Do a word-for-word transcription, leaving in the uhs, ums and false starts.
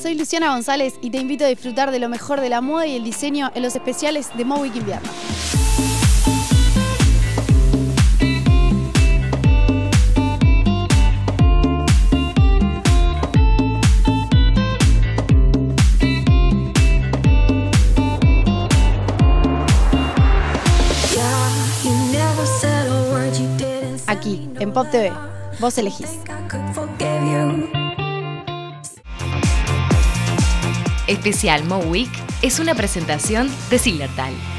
soy Luciana González y te invito a disfrutar de lo mejor de la moda y el diseño en los especiales de Mo Week Invierno. Aquí, en Pop T V, vos elegís. Especial Mo Week es una presentación de Zillertal.